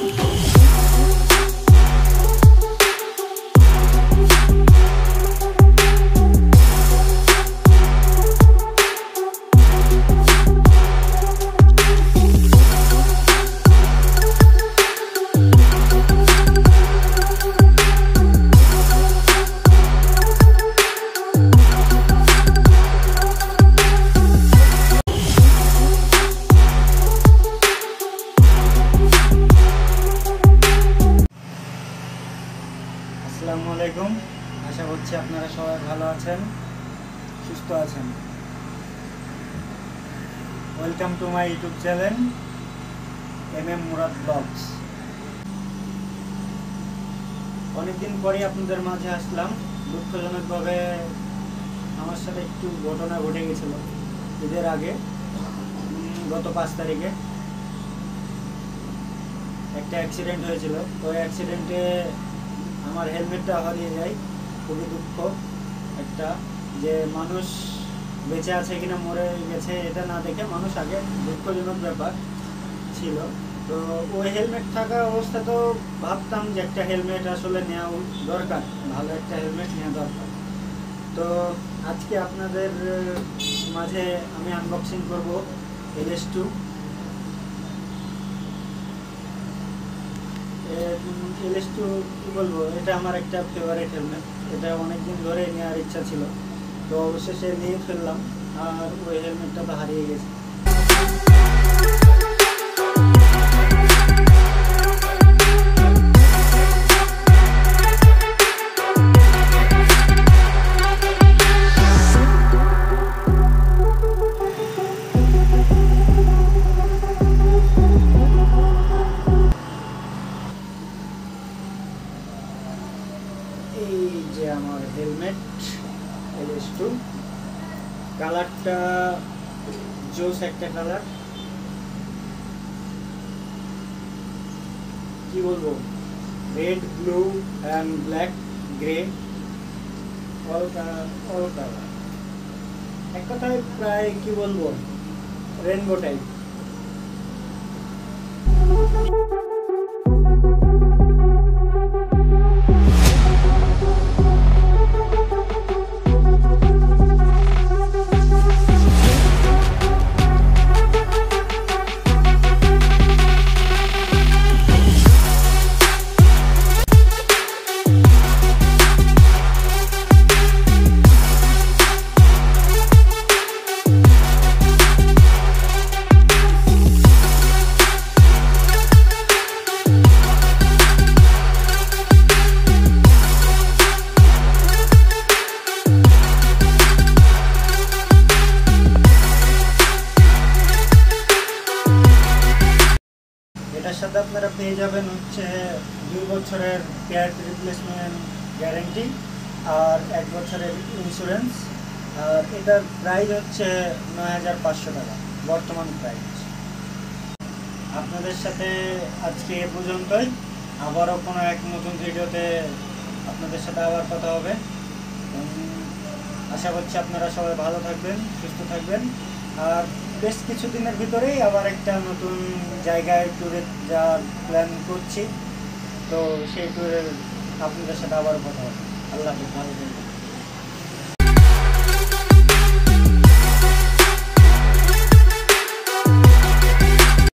আসসালামু আলাইকুম। আশা করছি আপনারা সবাই ভালো আছেন, সুস্থ আছেন। Welcome to my YouTube channel MM Murad blogs. অনেকদিন পরে আপনাদের মাঝে আসলাম। দুঃখজনকভাবে আমার সাথে একটু ঘটনা ঘটে গেছিল ঈদের আগে, গত 5 তারিখে একটা অ্যাক্সিডেন্ট হয়েছিল। ওই অ্যাক্সিডেন্টে আমার হেলমেটটা হারিয়ে যায়। খুবই দুঃখ একটা, যে মানুষ বেঁচে আছে কিনা মরে গেছে এটা না দেখে মানুষ আগে, দুঃখজনক ব্যাপার ছিল। তো ওই হেলমেট থাকা অবস্থা তো ভাবতাম যে একটা হেলমেট আসলে নেওয়া দরকার, ভালো একটা হেলমেট নেওয়া দরকার। তো আজকে আপনাদের মাঝে আমি আনবক্সিং করব LS2। LS2 কি বলবো, এটা আমার একটা ফেভারিট হেলমেট। এটা অনেকদিন ধরে নেওয়ার ইচ্ছা ছিল, তো অবশেষে নিয়ে ফেললাম। আর ওই হেলমেটটা তো হারিয়ে গেছে। এই যে আমার হেলমেট LS2, কালারটা জোস একটা কালার, কি বলবো, red, blue and black, grey, all colour. এক কথায় প্রায় কি বলবো, রেনবো টাইপ। এটার সাথে আপনারা পেয়ে যাবেন হচ্ছে 2 বছরের পেয়ার রিপ্লেসমেন্ট গ্যারেন্টি আর 1 বছরের ইন্স্যুরেন্স। আর এটার প্রাইস হচ্ছে 9500 টাকা বর্তমান প্রাইস। আপনাদের সাথে আজকে এ পর্যন্তই। আবারও কোনো এক নতুন ভিডিওতে আপনাদের সাথে আবার কথা হবে। আশা করছি আপনারা সবাই ভালো থাকবেন, সুস্থ থাকবেন। আর বেশ কিছুদিনের ভিতরেই আবার একটা নতুন জায়গায় ট্যুরে যাওয়ার প্ল্যান করছি। তো সেই ট্যুরের আপনাদের সাথে আবার কথা হবে। আল্লাহ হাফেজ, ভালো থাকবেন।